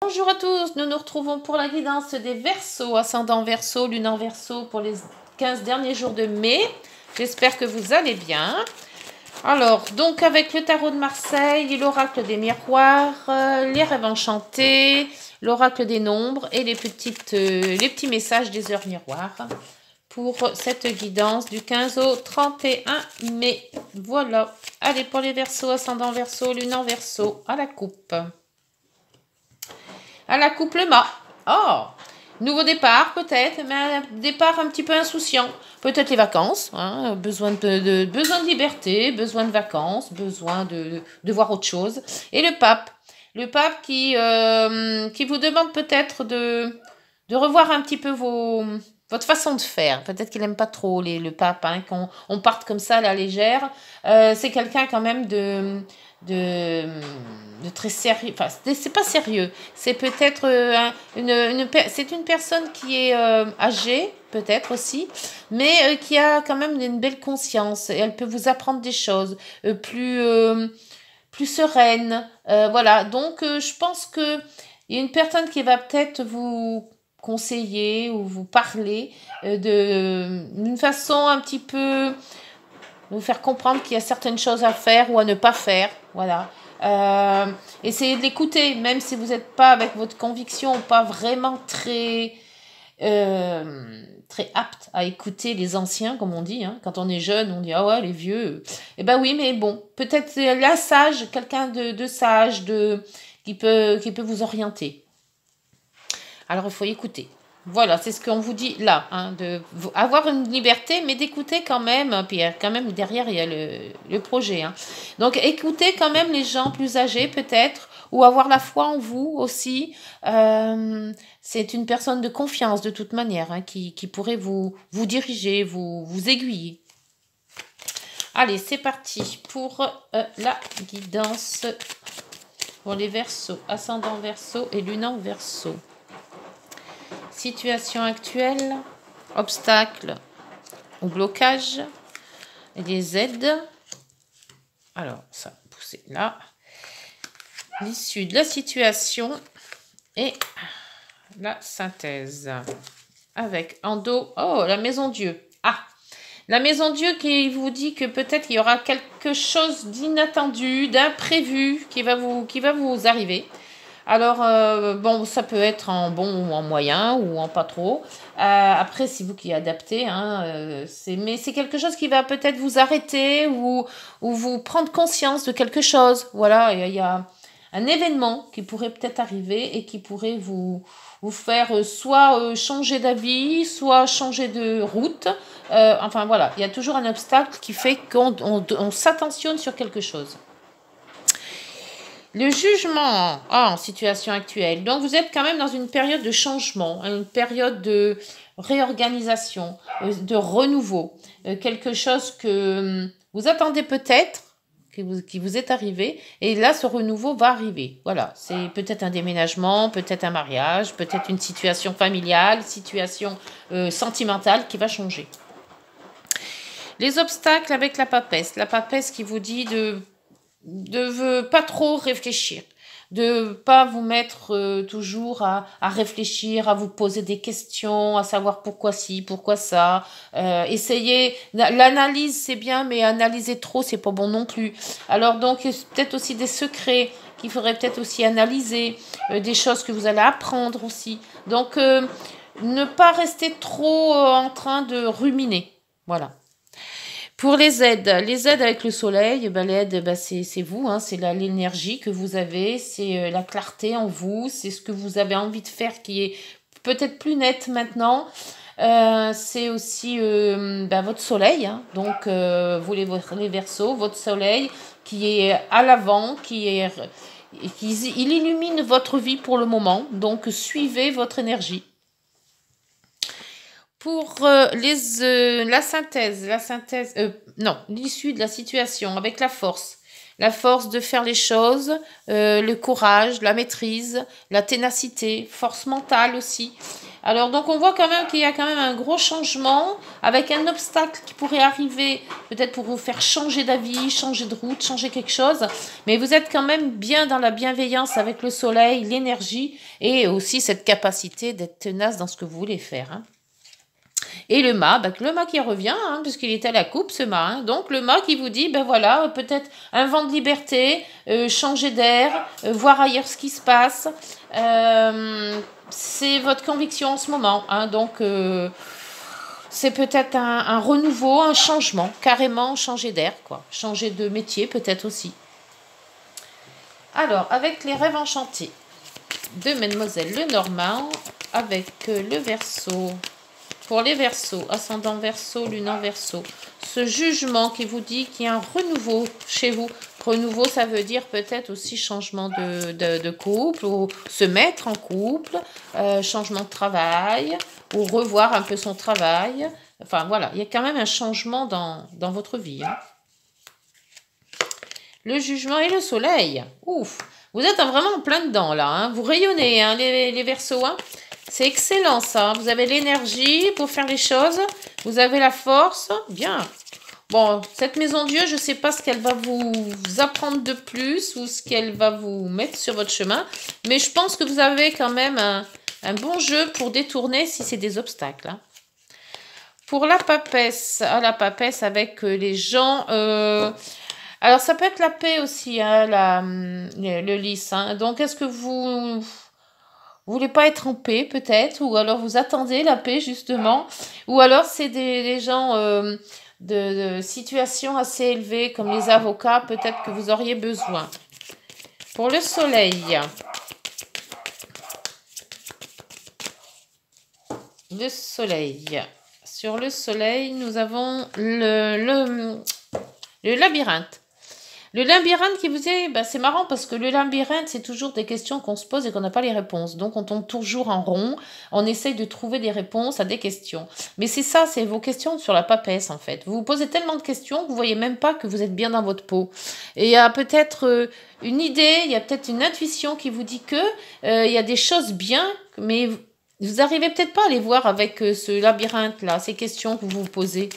Bonjour à tous, nous nous retrouvons pour la guidance des Verseaux, ascendant Verseau, lune en Verseau pour les 15 derniers jours de mai. J'espère que vous allez bien. Alors, donc avec le tarot de Marseille, l'oracle des miroirs, les rêves enchantés, l'oracle des nombres et les petits messages des heures miroirs pour cette guidance du 15 au 31 mai. Voilà. Allez, pour les Verseaux, ascendant Verseau, lune en Verseau, à la coupe. À l'accouplement. Oh, nouveau départ peut-être, mais un départ un petit peu insouciant. Peut-être les vacances, hein, besoin de liberté, besoin de vacances, besoin de voir autre chose. Et le pape qui vous demande peut-être de revoir un petit peu votre façon de faire. Peut-être qu'il n'aime pas trop le pape, hein, qu'on parte comme ça à la légère. C'est quelqu'un quand même de très sérieux. Enfin, c'est pas sérieux. C'est peut-être c'est une personne qui est âgée, peut-être aussi, mais qui a quand même une belle conscience. Et elle peut vous apprendre des choses plus sereines. Voilà. Donc, je pense que il y a une personne qui va peut-être vous conseiller ou vous parler d'une façon un petit peu vous faire comprendre qu'il y a certaines choses à faire ou à ne pas faire. Voilà. Essayez de l'écouter, même si vous n'êtes pas avec votre conviction, pas vraiment très apte à écouter les anciens, comme on dit. Hein. Quand on est jeune, on dit ah ouais, les vieux. Eh ben oui, mais bon, peut-être là sage, quelqu'un de sage, qui peut vous orienter. Alors il faut écouter. Voilà, c'est ce qu'on vous dit là, hein, avoir une liberté, mais d'écouter quand même. Puis quand même derrière, il y a le projet. Hein. Donc écoutez quand même les gens plus âgés peut-être, ou avoir la foi en vous aussi. C'est une personne de confiance de toute manière, hein, qui pourrait vous diriger, vous aiguiller. Allez, c'est parti pour la guidance pour les Verseaux, ascendant Verseau et lune en Verseau. Situation actuelle, obstacles ou blocages, et des aides. Alors, ça va pousser là. L'issue de la situation et la synthèse. Avec en dos, oh, la maison Dieu. Ah, la maison Dieu qui vous dit que peut-être il y aura quelque chose d'inattendu, d'imprévu qui va vous arriver. Alors, bon, ça peut être en bon ou en moyen ou en pas trop. Après, c'est vous qui adaptez. Hein, mais c'est quelque chose qui va peut-être vous arrêter ou vous prendre conscience de quelque chose. Voilà, il y a un événement qui pourrait peut-être arriver et qui pourrait vous faire soit changer d'avis, soit changer de route. Enfin, voilà, il y a toujours un obstacle qui fait qu'on s'attentionne sur quelque chose. Le jugement en situation actuelle. Donc, vous êtes quand même dans une période de changement, une période de réorganisation, de renouveau. Quelque chose que vous attendez peut-être, qui vous est arrivé. Et là, ce renouveau va arriver. Voilà. C'est peut-être un déménagement, peut-être un mariage, peut-être une situation familiale, situation sentimentale qui va changer. Les obstacles avec la papesse. La papesse qui vous dit de pas trop réfléchir, de pas vous mettre toujours à réfléchir, à vous poser des questions, à savoir pourquoi ci, pourquoi ça. Essayez, l'analyse c'est bien, mais analyser trop c'est pas bon non plus. Alors donc peut-être aussi des secrets qu'il faudrait peut-être aussi analyser, des choses que vous allez apprendre aussi. Donc ne pas rester trop en train de ruminer. Voilà. Pour les aides avec le soleil, l'aide, c'est vous, hein, c'est l'énergie que vous avez, c'est la clarté en vous, c'est ce que vous avez envie de faire qui est peut-être plus net maintenant. C'est aussi votre soleil, hein, donc vous les Verseaux, votre soleil qui est à l'avant, il illumine votre vie pour le moment, donc suivez votre énergie. Pour la synthèse, l'issue de la situation avec la force de faire les choses, le courage, la maîtrise, la ténacité, force mentale aussi. Alors, donc, on voit quand même qu'il y a quand même un gros changement avec un obstacle qui pourrait arriver, peut-être pour vous faire changer d'avis, changer de route, changer quelque chose. Mais vous êtes quand même bien dans la bienveillance avec le soleil, l'énergie et aussi cette capacité d'être tenace dans ce que vous voulez faire. Hein. Et le mât qui revient, hein, puisqu'il est à la coupe, ce mât. Hein. Donc, le mât qui vous dit, ben voilà, peut-être un vent de liberté, changer d'air, voir ailleurs ce qui se passe. C'est votre conviction en ce moment. Hein. Donc, c'est peut-être un renouveau, un changement, carrément changer d'air, quoi. Changer de métier, peut-être aussi. Alors, avec les rêves enchantés de Mademoiselle Lenormand, avec le Verseau. Pour les Verseaux, ascendant Verseau, lune en Verseau, ce jugement qui vous dit qu'il y a un renouveau chez vous. Renouveau, ça veut dire peut-être aussi changement de couple, ou se mettre en couple, changement de travail, ou revoir un peu son travail. Enfin voilà, il y a quand même un changement dans votre vie. Hein. Le jugement et le soleil. Ouf, vous êtes vraiment en plein dedans là. Hein. Vous rayonnez, hein, les Verseaux. Hein. C'est excellent ça. Vous avez l'énergie pour faire les choses. Vous avez la force. Bien. Bon, cette maison Dieu, je ne sais pas ce qu'elle va vous apprendre de plus ou ce qu'elle va vous mettre sur votre chemin. Mais je pense que vous avez quand même un bon jeu pour détourner si c'est des obstacles. Hein. Pour la papesse, la papesse avec les gens... alors, ça peut être la paix aussi, hein, le lys. Hein. Donc, est-ce que vous voulez pas être en paix, peut-être? Ou alors, vous attendez la paix, justement? Ou alors, c'est des gens de situations assez élevées, comme les avocats, peut-être que vous auriez besoin. Pour le soleil. Le soleil. Sur le soleil, nous avons le labyrinthe. Le labyrinthe qui vous dit, bah, c'est marrant parce que le labyrinthe, c'est toujours des questions qu'on se pose et qu'on n'a pas les réponses. Donc, on tombe toujours en rond. On essaye de trouver des réponses à des questions. Mais c'est ça, c'est vos questions sur la papesse, en fait. Vous vous posez tellement de questions que vous voyez même pas que vous êtes bien dans votre peau. Et il y a peut-être une idée, il y a peut-être une intuition qui vous dit que il y a des choses bien, mais vous arrivez peut-être pas à les voir avec ce labyrinthe-là, ces questions que vous vous posez.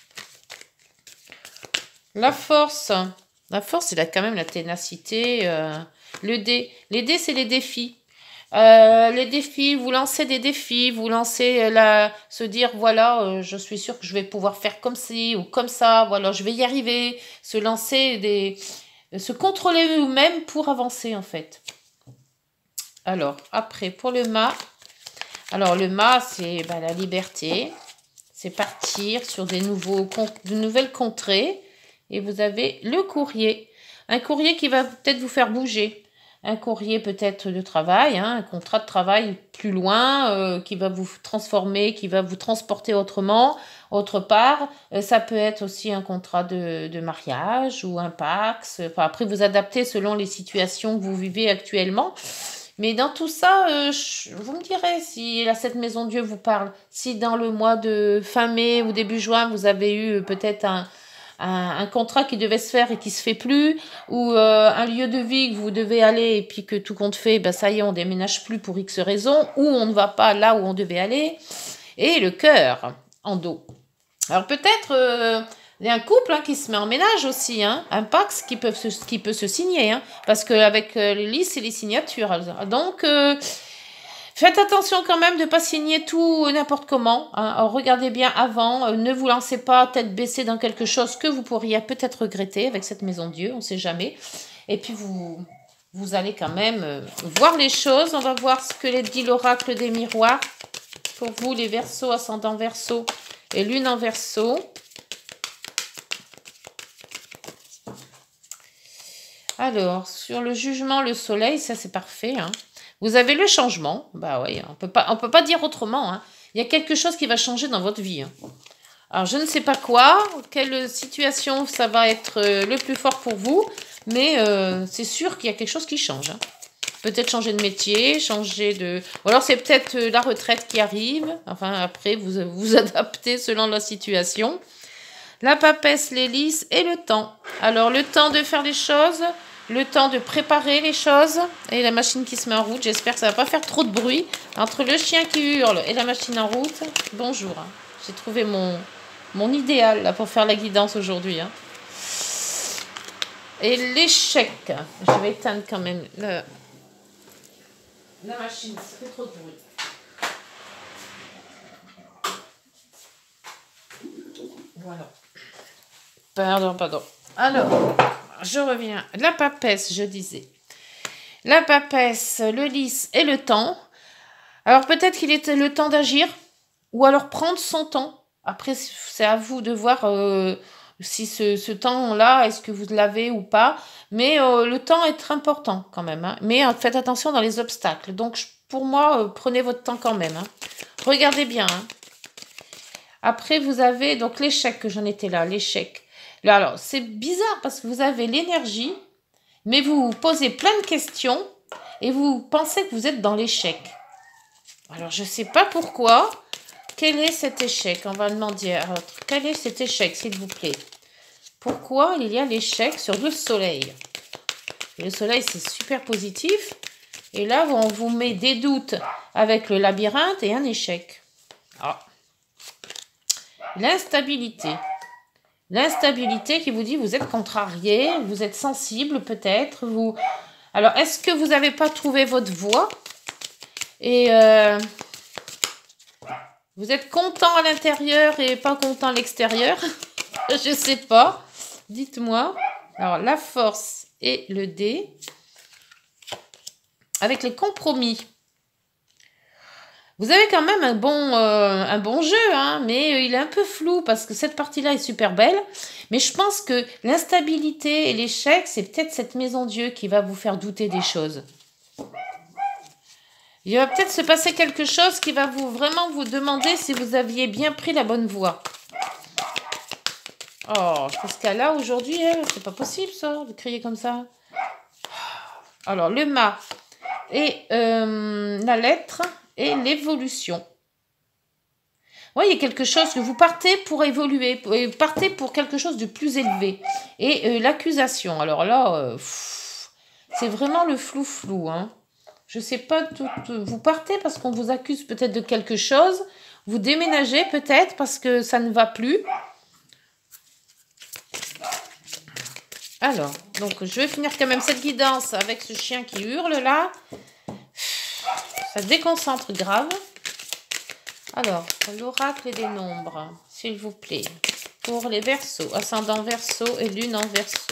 La force, c'est quand même la ténacité. Le dé, les dés, c'est les défis. Les défis, vous lancez des défis, vous lancez se dire, voilà, je suis sûre que je vais pouvoir faire comme ci ou comme ça, voilà, je vais y arriver. Se lancer se contrôler vous-même pour avancer, en fait. Alors, après, pour le mât. Alors, le mât, c'est la liberté. C'est partir sur de nouvelles contrées. Et vous avez le courrier. Un courrier qui va peut-être vous faire bouger. Un courrier peut-être de travail, hein, un contrat de travail plus loin, qui va vous transformer, qui va vous transporter autre part. Ça peut être aussi un contrat de mariage ou un Pax. Enfin, après, vous adaptez selon les situations que vous vivez actuellement. Mais dans tout ça, vous me direz si la Cette Maison Dieu vous parle. Si dans le mois de fin mai ou début juin, vous avez eu peut-être un contrat qui devait se faire et qui se fait plus, ou un lieu de vie que vous devez aller et puis que tout compte fait, ben ça y est, on déménage plus pour X raisons, ou on ne va pas là où on devait aller, et le cœur en dos. Alors peut-être il y a un couple qui se met en ménage aussi, hein, un Pax qui peut se signer, hein, parce qu'avec les listes, c'est les signatures. Donc faites attention quand même de ne pas signer tout n'importe comment. Hein. Alors, regardez bien avant. Ne vous lancez pas tête baissée dans quelque chose que vous pourriez peut-être regretter avec cette maison Dieu. On ne sait jamais. Et puis, vous allez quand même voir les choses. On va voir ce que dit l'oracle des miroirs. Pour vous, les Verseaux, ascendant Verseau et lune en Verseau. Alors, sur le jugement, le soleil, ça c'est parfait, hein. Vous avez le changement. Bah oui, on peut pas dire autrement. Hein. Il y a quelque chose qui va changer dans votre vie. Hein. Alors, je ne sais pas quoi, quelle situation ça va être le plus fort pour vous, mais c'est sûr qu'il y a quelque chose qui change. Hein. Peut-être changer de métier, ou alors c'est peut-être la retraite qui arrive. Enfin, après, vous adaptez selon la situation. La papesse, l'hélice et le temps. Alors, le temps de faire les choses... le temps de préparer les choses et la machine qui se met en route. J'espère que ça va pas faire trop de bruit. Entre le chien qui hurle et la machine en route, bonjour. J'ai trouvé mon idéal là, pour faire la guidance aujourd'hui. Hein. Et l'échec. Je vais éteindre quand même la machine, ça fait trop de bruit. Voilà. Pardon. Alors, je reviens. La papesse, je disais. La papesse, le lys et le temps. Alors, peut-être qu'il était le temps d'agir ou alors prendre son temps. Après, c'est à vous de voir si ce temps-là, est-ce que vous l'avez ou pas. Mais le temps est important quand même. Hein. Mais faites attention dans les obstacles. Donc, pour moi, prenez votre temps quand même. Hein. Regardez bien. Hein. Après, vous avez donc l'échec, que j'en étais là, l'échec. Là, alors, c'est bizarre parce que vous avez l'énergie, mais vous vous posez plein de questions et vous pensez que vous êtes dans l'échec. Alors, je ne sais pas pourquoi. Quel est cet échec? On va demander à l'autre. Quel est cet échec, s'il vous plaît? Pourquoi il y a l'échec sur le soleil? Le soleil, c'est super positif. Et là, on vous met des doutes avec le labyrinthe et un échec. Ah. L'instabilité. L'instabilité qui vous dit vous êtes contrarié, vous êtes sensible peut-être. Alors, est-ce que vous n'avez pas trouvé votre voie? Et vous êtes content à l'intérieur et pas content à l'extérieur? Je ne sais pas. Dites-moi. Alors, la force et le dé. Avec les compromis. Vous avez quand même un bon jeu, hein, mais il est un peu flou parce que cette partie-là est super belle. Mais je pense que l'instabilité et l'échec, c'est peut-être cette maison Dieu qui va vous faire douter des choses. Il va peut-être se passer quelque chose qui va vraiment vous demander si vous aviez bien pris la bonne voie. Oh, je pense qu'à là, aujourd'hui, c'est pas possible ça, de crier comme ça. Alors, le mât et la lettre et l'évolution. Oui, il y a quelque chose que vous partez pour évoluer, vous partez pour quelque chose de plus élevé. Et l'accusation, alors là, c'est vraiment le flou-flou. Hein. Je ne sais pas, vous partez parce qu'on vous accuse peut-être de quelque chose, vous déménagez peut-être parce que ça ne va plus. Alors, donc je vais finir quand même cette guidance avec ce chien qui hurle là. Ça déconcentre grave. Alors, l'oracle des nombres, s'il vous plaît, pour les Verseaux, ascendant Verseau et lune en Verseau.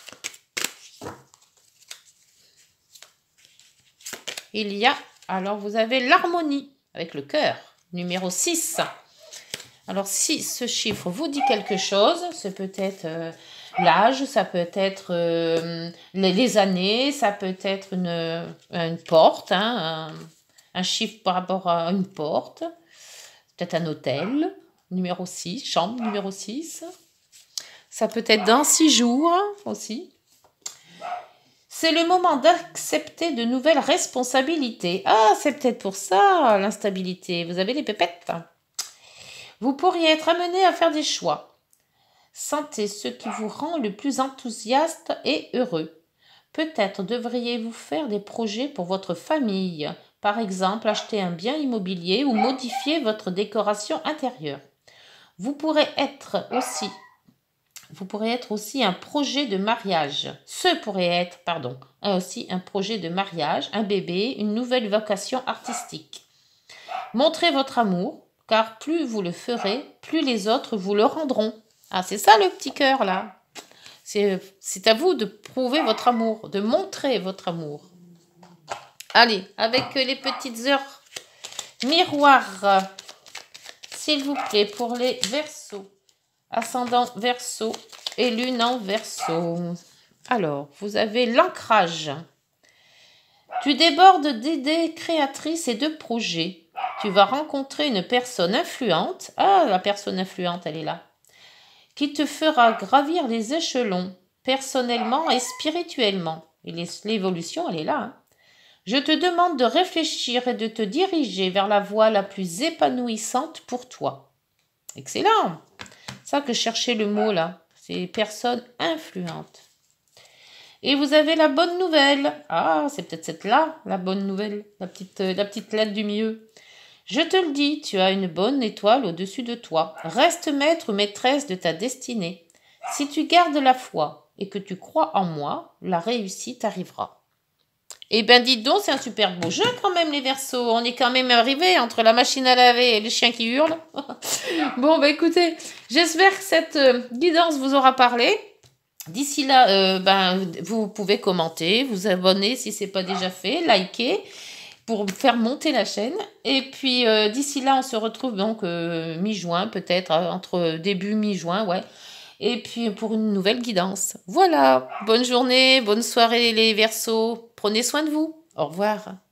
Il y a, alors vous avez l'harmonie avec le cœur, numéro 6. Alors, si ce chiffre vous dit quelque chose, c'est peut-être l'âge, ça peut être les années, ça peut être une porte, hein, un chiffre par rapport à une porte. Peut-être un hôtel, numéro 6, chambre numéro 6. Ça peut être dans 6 jours aussi. C'est le moment d'accepter de nouvelles responsabilités. Ah, c'est peut-être pour ça, l'instabilité. Vous avez les pépettes. Vous pourriez être amené à faire des choix. Sentez ce qui vous rend le plus enthousiaste et heureux. Peut-être devriez-vous faire des projets pour votre famille. Par exemple, acheter un bien immobilier ou modifier votre décoration intérieure. Vous pourrez être aussi un projet de mariage. Aussi un projet de mariage, un bébé, une nouvelle vocation artistique. Montrez votre amour, car plus vous le ferez, plus les autres vous le rendront. Ah, c'est ça le petit cœur là. C'est à vous de prouver votre amour, de montrer votre amour. Allez, avec les petites heures miroirs, s'il vous plaît, pour les Verseaux, ascendant Verseau et lune en Verseau. Alors, vous avez l'ancrage. Tu débordes d'idées créatrices et de projets. Tu vas rencontrer une personne influente. Ah, la personne influente, elle est là. Qui te fera gravir les échelons, personnellement et spirituellement. Et l'évolution, elle est là. Hein. Je te demande de réfléchir et de te diriger vers la voie la plus épanouissante pour toi. Excellent. Ça que je cherchais le mot là. C'est personne influente. Et vous avez la bonne nouvelle. Ah, c'est peut-être cette-là, la bonne nouvelle, la petite lettre du milieu. Je te le dis, tu as une bonne étoile au-dessus de toi. Reste maître ou maîtresse de ta destinée. Si tu gardes la foi et que tu crois en moi, la réussite arrivera. Eh ben dites donc, c'est un super beau jeu quand même les Verseaux. On est quand même arrivé entre la machine à laver et le chien qui hurle. Bon, bah écoutez, j'espère que cette guidance vous aura parlé. D'ici là, vous pouvez commenter, vous abonner si ce n'est pas déjà fait, liker pour faire monter la chaîne. Et puis d'ici là, on se retrouve donc mi-juin peut-être, entre début mi-juin, ouais. Et puis pour une nouvelle guidance. Voilà, bonne journée, bonne soirée les Verseaux. Prenez soin de vous. Au revoir.